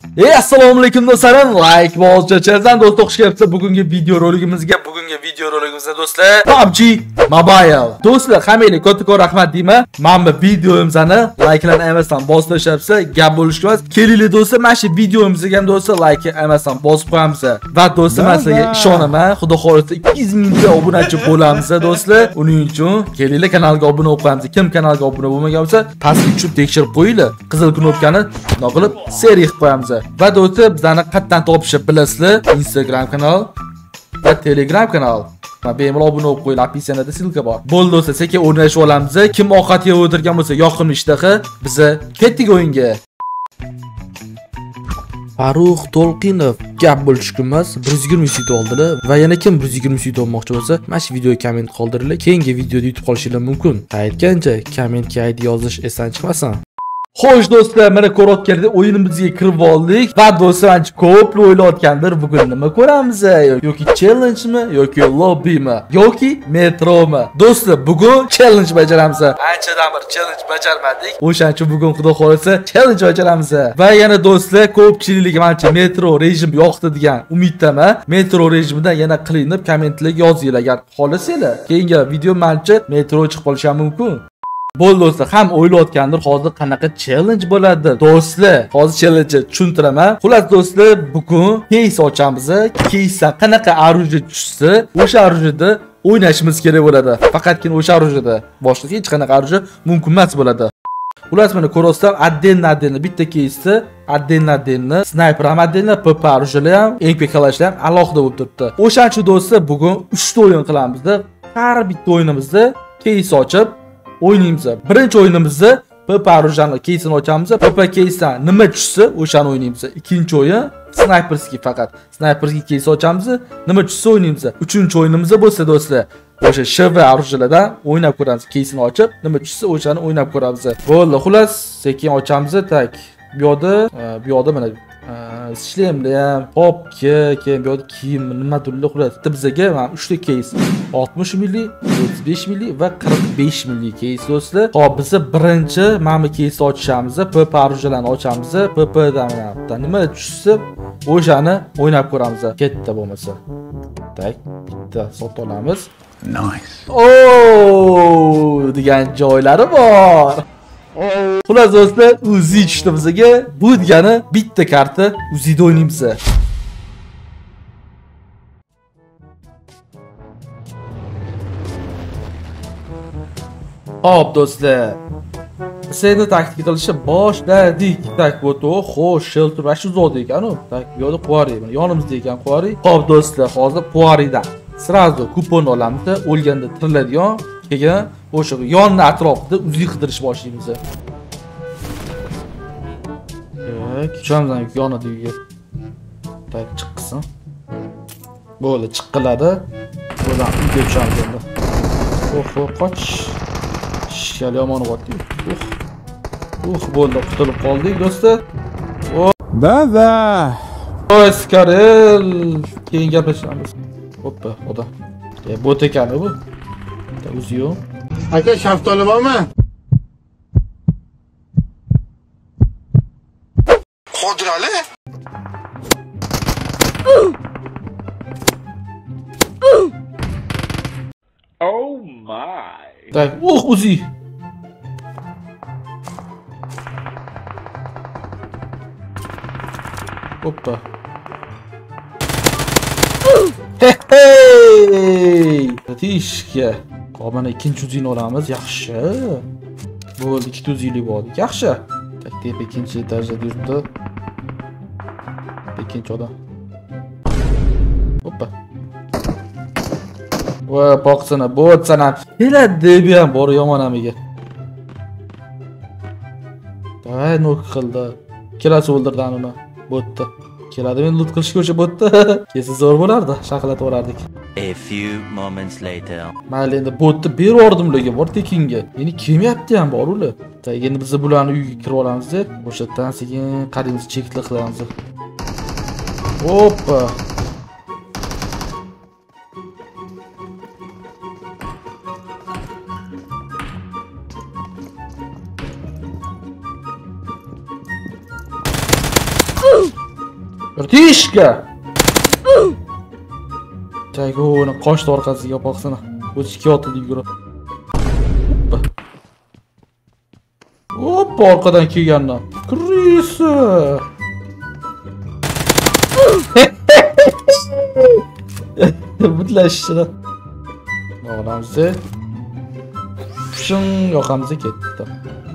Assalomu alaykum do'stlar. Like boscha chazdan do'stlar xush kelibsiz bugungi video roligimizga. Do'stlar PUBG Mobile. Do'stlar, hammaga katta rahmat deyman. Mana bu videomizni like'larni emasdan bosib tashlabsiz, gap bo'lishga emas. Kelinglar do'stlar, mana shu videomizga ham do'stlar like emasdan bosib qo'yamiz. Va do'stlar, men sizga ishonaman, xudo xolisa 200 mingta obunachi bo'lamiz do'stlar. Uning uchun kelinglar kanalga obuna bo'lib qo'yamiz. Kim kanalga obuna bo'lmagan bo'lsa, pastga tushib tekshirib qo'yinglar. Qizil knopkani noqilib seriya qilib qo'yamiz. Va do'stlar, bizlarni qayerdan topishni bilasizlar? Instagram kanal va Telegram kanal. Bemalol obuna bo'lib qo'yinglar, opsiyanada silka bor. Bo'ldi do'stlar, sekin o'ynashib olamiz. Kim ovqat yeb o'tirgan bo'lsa, yoqimli ishtaha, biza ketdik o'yinga. Farruh To'lqinov gap bo'lishga emas, 120 sut oldilar va yana kim 120 sut olmoqchi bo'lsa, mana shu videoga komment qoldiringlar. Keyingi videoda yutib qolishingiz mumkin. Aytgancha, kommentga ID yozish esdan chiqmasin. Xo'sh do'stlar, mana ko'rayotgandek o'yinimizga kirib oldik va do'stlar, ancha ko'p o'ylayotgandir, bugun nima ko'ramiz? Yoki challenge-mi, yoki lobbymi, yoki metromi? Do'stlar, bugun challenge bajaramiz. Anchadan bir challenge bajarmadik. O'shaning uchun bugun xudo xolisa challenge bajaramiz. Va yana do'stlar, ko'pchilik mencha metro rejim yoqdi degan umiddaman. Metro rejimidan yana qilinib kommentlarga yozinglar agar xohlasanglar. Keyingi video mencha metro chiqib qolishi mumkin. Bo'ldi do'stlar, ham o'ylayotgandir, hozir qanaqa challenge bo'ladi. Do'stlar, hozir challenge tushuntiraman. Xullas do'stlar, bugun case ochamiz. Casedan qanaqa orужие tushsa, o'sha orужиеda o'ynashimiz kerak bo'ladi. Faqatgina o'sha orужиеda, boshqa hech qanaqa orужие mumkin emas bo'ladi. Xullas, mana ko'rasizlar, отдельно bitta case, отдельно sniper ham отдельно, PP orужиелari ham, MP kalashlar ham alohida bo'lib turibdi. O'shaning uchun do'stlar, bugun 3 ta o'yin qilamiz. Har bitta o'yinimizda case ochib o'ynaymiz. Birinchi o'yinimizda PP orужиеni case'ini ochamiz. PP case'dan nima tushsa, o'shani o'ynaymiz. Ikkinchi o'yin sniperskiy, faqat sniperskiy case ochamiz. Nima tushsa o'ynaymiz. Uchinchi o'yinimizda bo'lsa do'stlar, o'sha SV orужиеlardan o'ynab ko'ramiz. Case'ini ochib, nima tushsa o'shani o'ynab ko'ramiz. Bo'ldi, xullas, sekin ochamiz. Tak, bu yoqda mana shlemlar ham, popka, keyin bu yoqda kiyim, nima turli xullas. Bizga mana 3 ta case, 60 milli, 35 milli va 45 milli case do'stlar. Hop, biz birinchi mana case ochamiz, PP orужиеlarni ochamiz. PP-dan nima tushsa, o'shani o'ynab ko'ramiz. Katta bo'lmasa. Tak, bitta sotib olamiz. Nice. Degan joylari bor. Xullas do'stlar, Uzi tushdi bizga. Bu degani bitta karta Uzi'da o'ynaymiz. Hop do'stlar, seni taktik qilishni boshladik. Tak, bo'to, xo'sh, shelter va shu zod ekan-ku. Tak, bu yoqda Puari, mana yonimizda ekan Puari. Hop do'stlar, hozir Puaridan sразу kupon olamiz. O'lganda tiriladigan, keyin o'sha yonni atrofida Uzi qidirish boshlaymiz. Kuchamizdan yonadi uyga. Tak, chiqqsin. Bo'ldi, chiqqiladi. Bo'ldi, uyga tushamiz endi. Qoch. Shal yomon bo'tdi. Bo'ldi, qutulib qoldik do'stlar. Da. Skarel, keyin gaplashamiz. Hoppa, odam. Bot ekan bu. O'zi yo'q. Aka, shaftoli bormi? Qodirali? Oh my. Tak, Uzi. Hoppa. Hey! Tishga. Mana ikkinchi Uzini olamiz. Yaxshi. Bo'ldi, ikkita Uzilik bo'ldi. Yaxshi. Tak, tepa ikkinchi etajda yuribdi. Ikkinchi odam. Hoppa. Va boqsana, bo'tsana. Keladi deb ham bor yomon amiga. Tay, nok qildi. Kelasi o'ldirdi uni. Bo'tdi. Keladi, men loot qilishga o'sha bo'tdi. Kelsa zo'r bo'lardi, shaqillatib o'rardik. A few moments later. Mayli, endi bo'tni berib ularga bor tekinga. Endi kelmayapti ham bor ular. Tay, endi biz bularni uyga kirib olamiz deb, o'shadan sekin qaraymiz, chekli qilamiz. Hoppa. Irtishka. Tagoni qosh orqasiga boqsana. O'chga otdi yugurib. Hoppa orqadan kelgandan. Krisi. Butlashdi. Olamizda. Shung yoqamizga ketdi.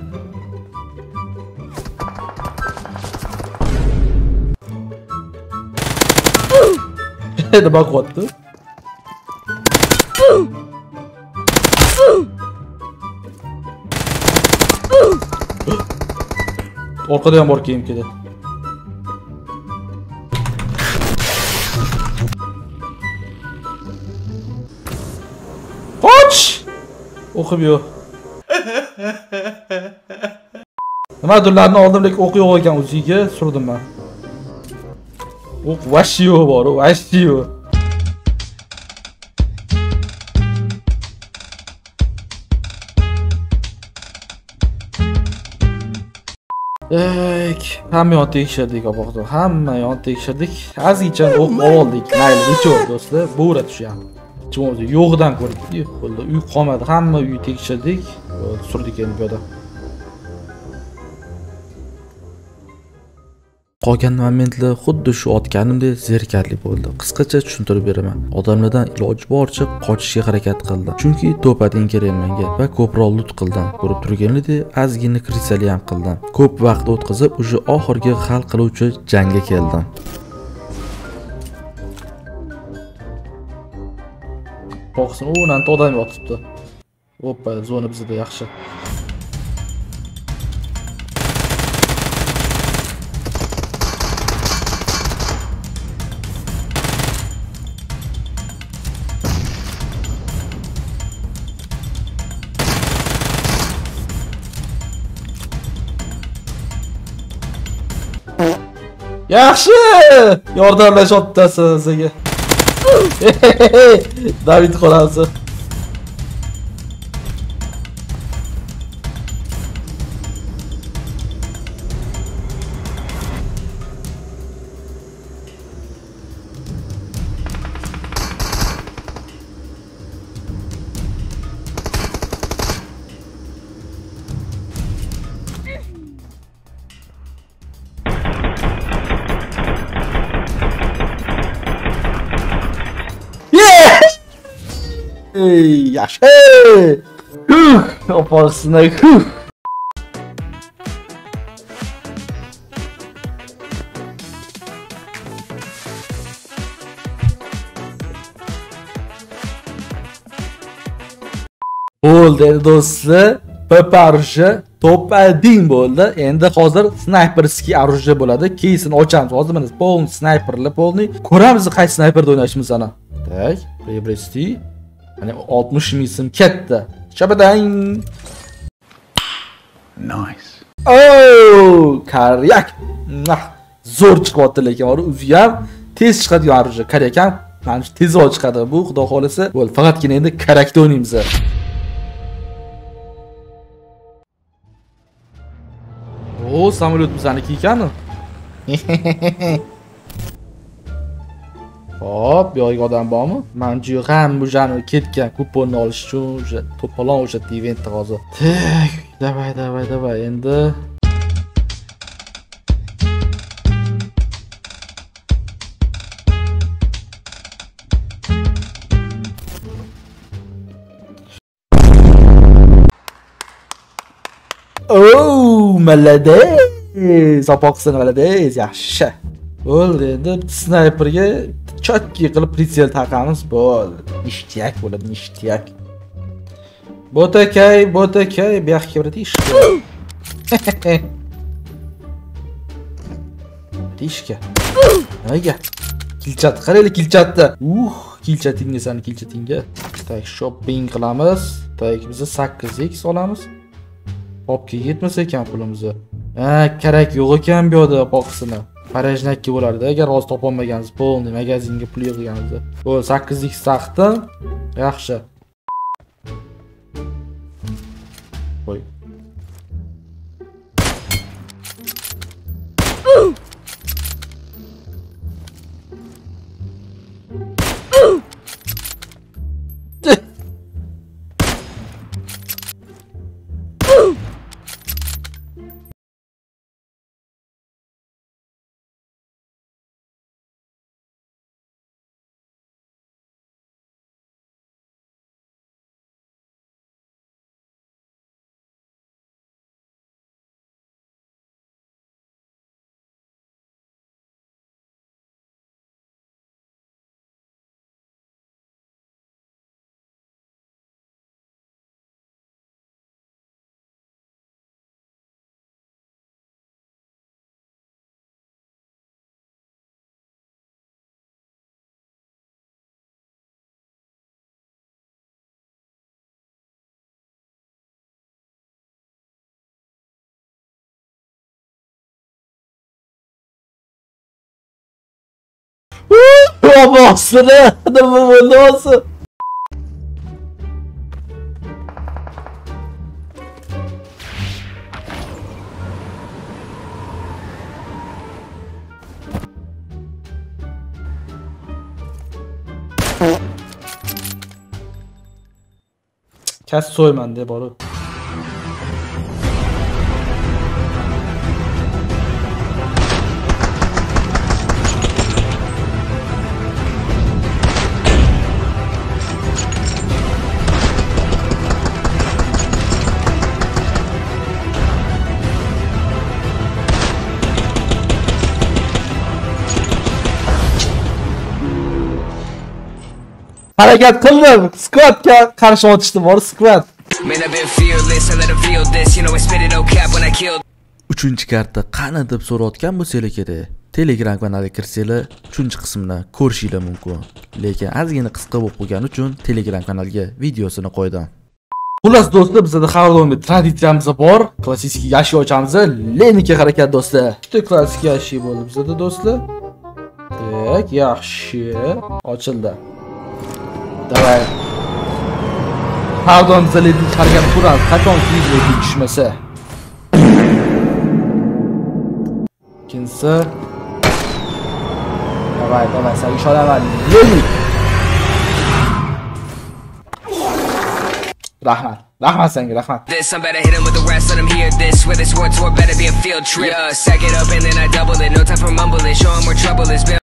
Nima qilyapti? Orqada ham bor kiyim keldi. Qoch! O'qib yo'q. Nimadirlarni oldim, lekin o'q yo'q ekan o'ziga, surdim men. O'q vashi yo'q bor, vashi yo'q. Hamma yon tekshirdik opoqda. Hamma yon tekshirdik. Azgicha o'q oldik. Mayli, nechov do'stlar, bo'ra tushyapti. Chimo'zi yo'g'idan ko'rdik. Bo'ldi, uy qolmadi. Hamma uyni tekshirdik. Surdik endi bu yerda. Qolgan momentlar xuddi shu otganimdek zerikarli bo'ldi. Qisqacha tushuntirib beraman. Odamlardan iloji boricha qochishga harakat qildim. Chunki to'pading kerak menga va ko'proq lut qildim. Ko'rib turganingdek, ozgina krisali ham qildim. Ko'p vaqt o'tkazib, o'sha oxirgi hal qiluvchi jangga keldim. Boqsin, o'nanta odam yotibdi. Hoppa, zona bizda yaxshi. Yaxshi! Yordamlashyapti sizga. David qolasi. Yaxshi. Opoqsina. Bo'ldi do'stlar, paparja to'pading bo'ldi. Endi hozir snayperskiy оружие bo'ladi. Keyin ochamiz. Hozir mana polni snayperlar polni. Ko'ramiz qaysi snayperda o'ynashimiz ana. Tak, приобрести. Hani 60 misim katta. Shabadang. Nice. Oh, karyak. Zo'r chiqyapti lekin o'zi ham tez chiqadigan оружие. Karyak ham mana shu tezroq chiqadi. Bu xudo xolisa, bo'ldi. Faqatgina endi karakda o'ynaymiz. O, samolyot bizaniki ekan. Hop, bu yoqda odam bormi? Menchi ham bu jani ketgan kuponni olish uchun o'sha to'polon o'sha eventda hozir. Tak, davay endi. Oh, молодец. Zapoqsin молодец, yaxshi. Bo'ldi, endi snayperga chotki qilib pritsel taqamiz, bo'ldi. Nishtiyak bo'ladi, nishtiyak. Botakay, bu yoqqa kiradi ishga. Ishga. Nimaga? Kilchat, qaraylik kilchatda. Kilchatingga sani kilchatingga. Tak, shopping qilamiz. Tak, biz 8x olamiz. Popga yetmas ekan pulimizni. Kerak yo'q ekan bu yerda boqsini. Parajnakka bo'lardi agar hozir topolmagansiz, polni magazinga pul yig'gansiz. Bu 8x taqdim. Yaxshi. Qo'y. Babasını. Nima bo'ldi o'zi? Kas so'yman deb borib. Harakat qildim. Squadga qarshi otishdim, bor squad. Man, I've been fearless, I let them feel this. You know I spit it no cap when I killed. 3-karta qani deb so'rayotgan bo'lsangiz kerak. Telegram kanaliga kirsanglar, 3-qismini ko'rishingiz mumkin. Lekin ozgina qisqa bo'lib qolgani uchun Telegram kanaliga videosini qo'ydim. Xullas do'stlar, bizda har doim traditsiyamiz bor. Klassik yashi ochamiz. Leninga harakat do'stlar. Ikkita klassik yashi bo'ldi bizda do'stlar. Tak, yaxshi. Ochildi. Davay. Pardon, zaledi harakat quramiz. Qachon video tushmasa. Ikkinchisi. Davay, sen ishonaman. Lenin. Rahmat senga, rahmat. This, I'm better hit him with the rest, let him hear this. Where this war tour better be a field trip. Yeah, sack it up and then I double it. No time for mumbling, show him where trouble is.